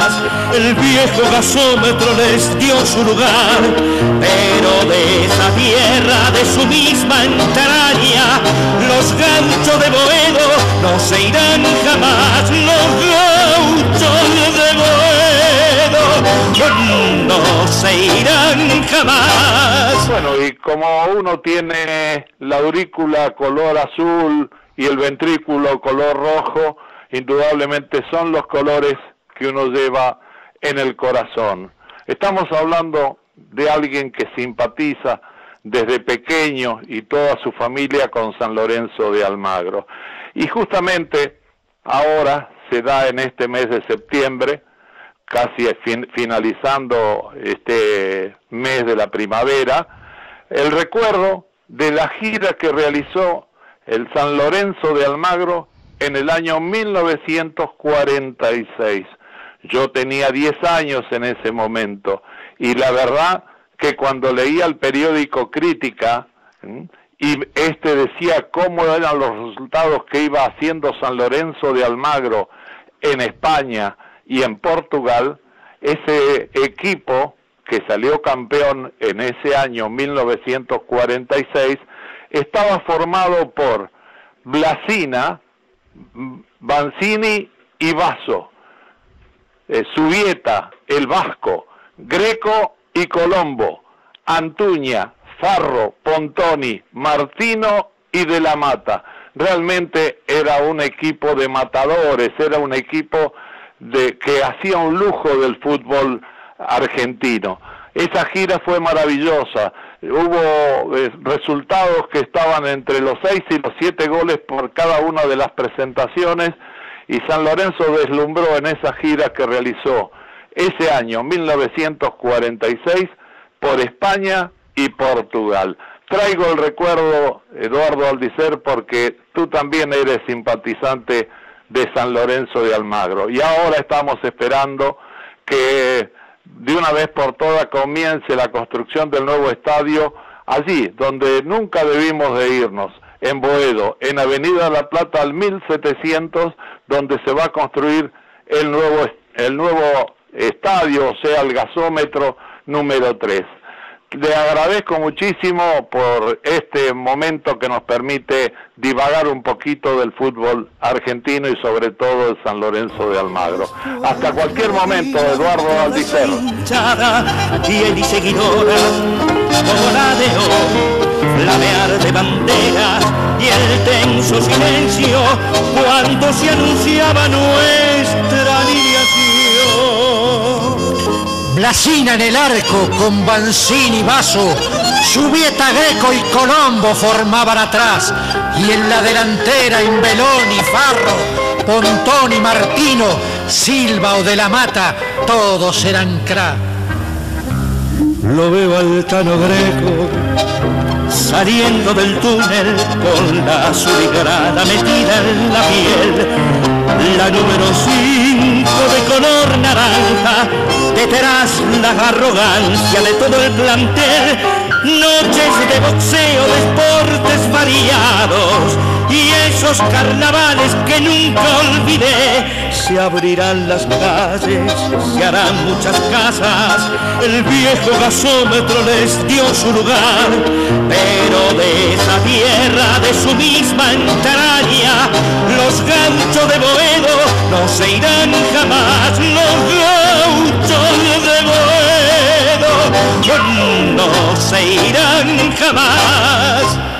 El viejo gasómetro les dio su lugar, pero de esa tierra, de su misma entraña, los gauchos de Boedo no se irán jamás. Los gauchos de Boedo no se irán jamás. Bueno, y como uno tiene la aurícula color azul y el ventrículo color rojo, indudablemente son los colores que uno lleva en el corazón. Estamos hablando de alguien que simpatiza desde pequeño y toda su familia con San Lorenzo de Almagro. Y justamente ahora se da en este mes de septiembre, casi finalizando este mes de la primavera, el recuerdo de la gira que realizó el San Lorenzo de Almagro en el año 1946. Yo tenía 10 años en ese momento, y la verdad que cuando leía el periódico Crítica, y decía cómo eran los resultados que iba haciendo San Lorenzo de Almagro en España y en Portugal, ese equipo que salió campeón en ese año 1946, estaba formado por Blasina, Banzini y Basso, Zubieta, el Vasco, Greco y Colombo, Antuña, Farro, Pontoni, Martino y De la Mata. Realmente era un equipo de matadores, era un equipo que hacía un lujo del fútbol argentino. Esa gira fue maravillosa, hubo resultados que estaban entre los 6 y los 7 goles por cada una de las presentaciones, y San Lorenzo deslumbró en esa gira que realizó ese año 1946 por España y Portugal. Traigo el recuerdo, Eduardo Aldicer, porque tú también eres simpatizante de San Lorenzo de Almagro, y ahora estamos esperando que de una vez por todas comience la construcción del nuevo estadio allí donde nunca debimos de irnos, en Boedo, en Avenida La Plata al 1700, donde se va a construir el nuevo estadio, o sea, el gasómetro número 3. Le agradezco muchísimo por este momento que nos permite divagar un poquito del fútbol argentino y sobre todo de San Lorenzo de Almagro. Hasta cualquier momento, Eduardo Aldicer. Y seguidora, como la de hoy, flamear de bandera y el tenso silencio cuando se anunciaba nuestra alineación. Blasina en el arco con Banzini y Basso, Zubieta, Greco y Colombo formaban atrás, y en la delantera Imbeloni, Farro, Pontoni, Martino, Silva o De la Mata, todos eran crack. Lo veo al Tano Greco saliendo del túnel con la azulgrana metida en la piel, la número 5 de color naranja, detrás la arrogancia de todo el plantel, noches de boxeo, de deportes variados, y esos carnavales que nunca olvidé. Se abrirán las calles, se harán muchas casas, el viejo gasómetro les dio su lugar, pero de esa tierra, de su misma entraña, los gauchos de Boedo no se irán jamás. Los gauchos de Boedo no se irán jamás.